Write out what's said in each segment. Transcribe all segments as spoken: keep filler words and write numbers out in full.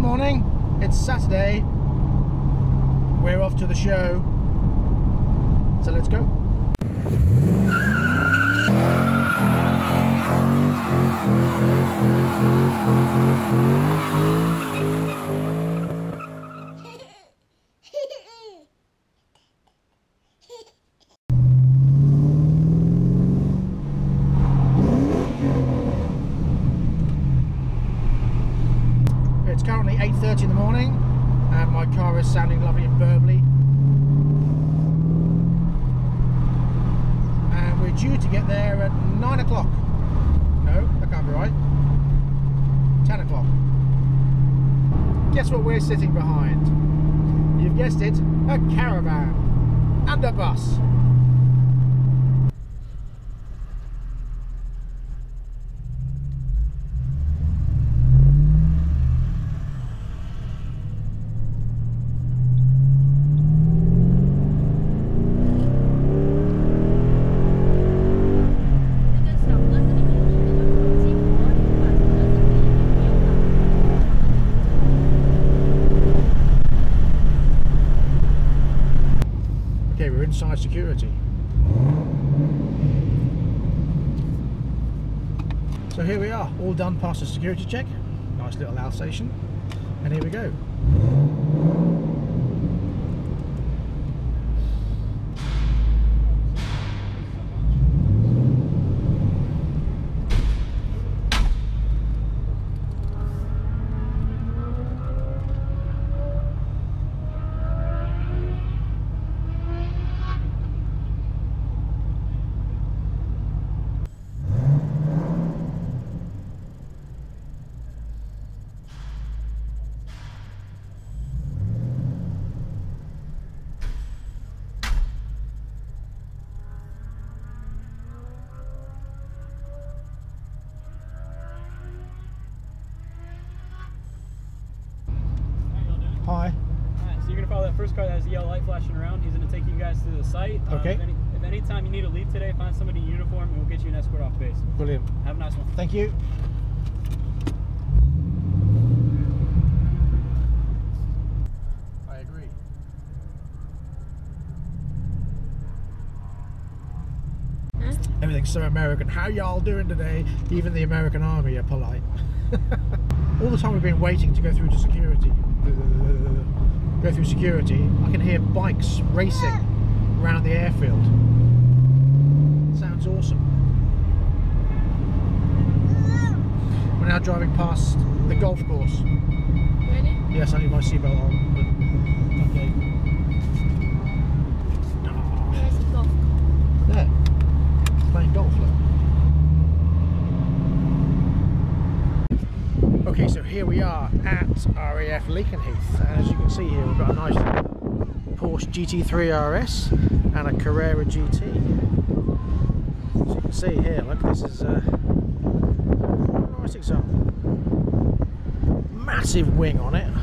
morning, it's Saturday, we're off to the show, so let's go. It's currently eight thirty in the morning and my car is sounding lovely and burbly, and we're due to get there at nine o'clock. No, that can't be right. ten o'clock. Guess what we're sitting behind? You've guessed it, a caravan and a bus. Inside security. So here we are, all done past the security check. Nice little Alsatian, and here we go. Hi. Alright, so you're going to follow that first car that has the yellow light flashing around. He's going to take you guys to the site. Okay. Uh, if, any, if any time you need to leave today, find somebody in uniform and we'll get you an escort off base. Brilliant. Have a nice one. Thank you. I agree. Huh? Everything's so American. How y'all doing today? Even the American Army are polite. All the time we've been waiting to go through to security, go through security, I can hear bikes racing around the airfield. Sounds awesome. We're now driving past the golf course. Ready? Yes, I need my seatbelt on. But okay. Where's the golf? There. Playing golf, look. Okay, so here we are at R A F Lakenheath, and as you can see here we've got a nice Porsche G T three R S and a Carrera G T. As you can see here, look, this is a nice example. Massive wing on it.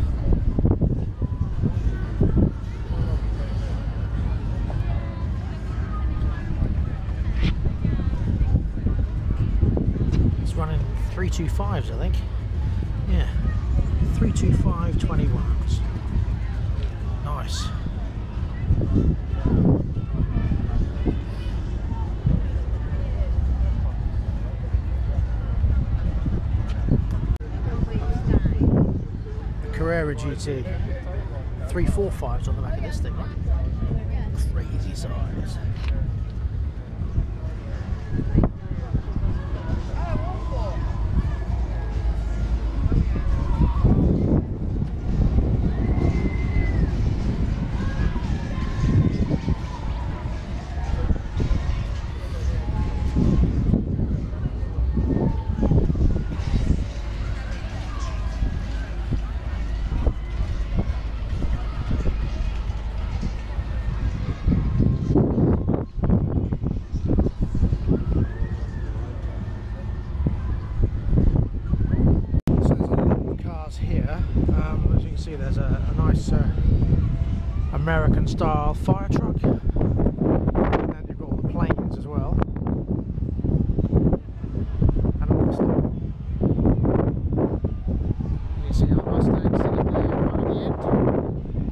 It's running three two fives, I think. Yeah, three two five twenty-ones. Nice. The Carrera G T. three forty-fives on the back of this thing. Crazy size. See, there's a, a nice uh, American style fire truck, and then you've got all the planes as well, and obviously you see our Mustang sitting there right at the end.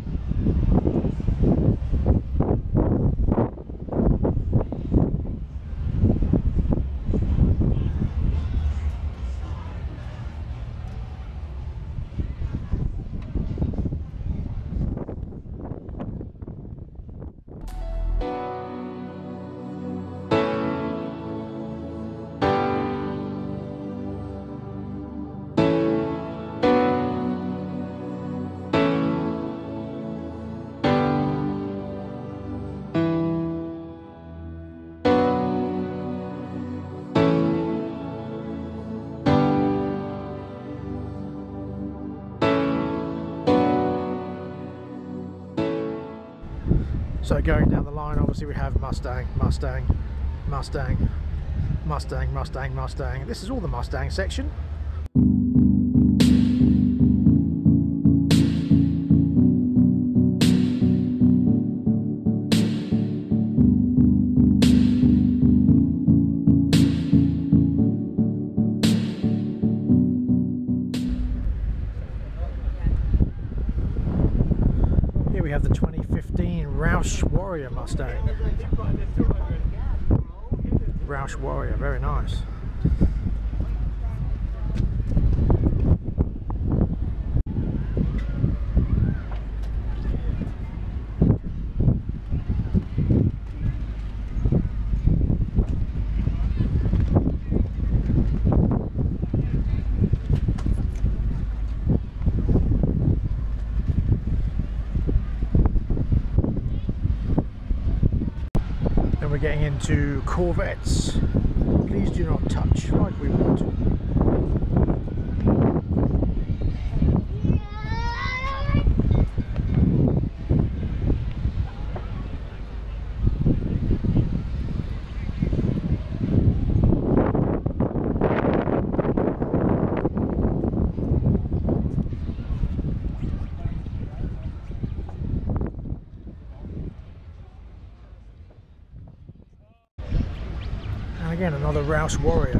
So going down the line, obviously we have Mustang, Mustang, Mustang, Mustang, Mustang, Mustang. This is all the Mustang section. Here we have the twenty fifteen Roush Warrior Mustang. Roush Warrior, very nice. Then we're getting into Corvettes. Please do not touch like we want. And again, another Roush Warrior.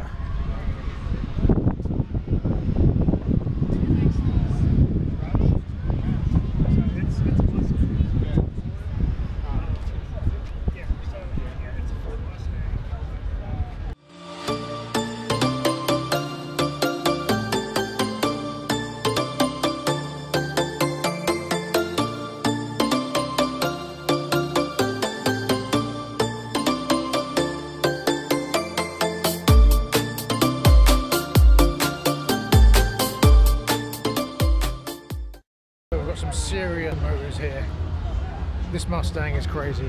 We've got some Syrian motors here. This Mustang is crazy.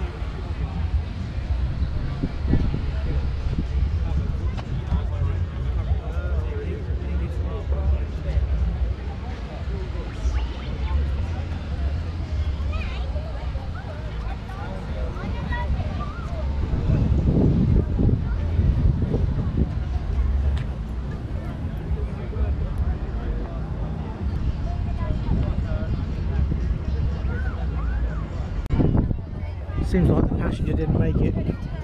Seems like the passenger didn't make it.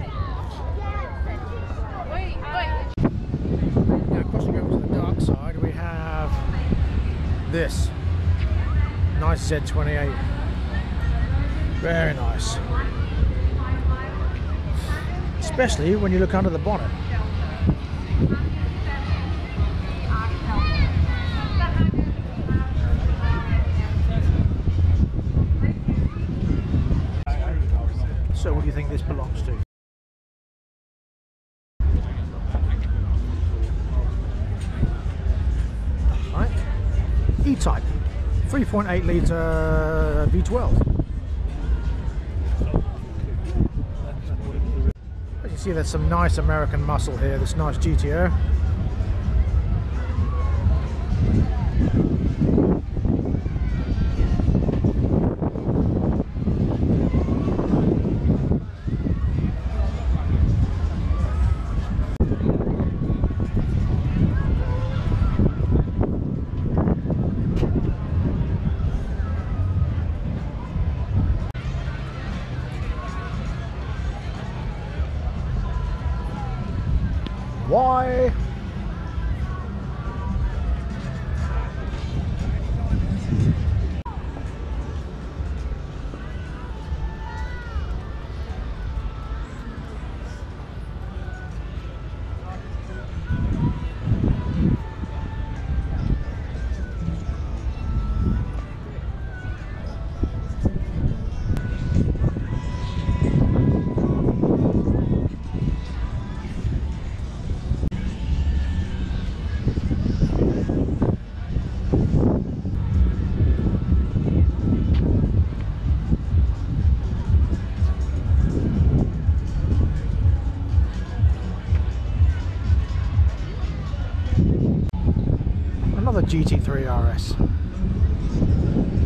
Now crossing over to the dark side, we have this nice Z twenty-eight. Very nice. Especially when you look under the bonnet. So what do you think this belongs to? Right. E-Type, three point eight litre V twelve. As you see, there's some nice American muscle here, this nice G T O. Why? G T three R S.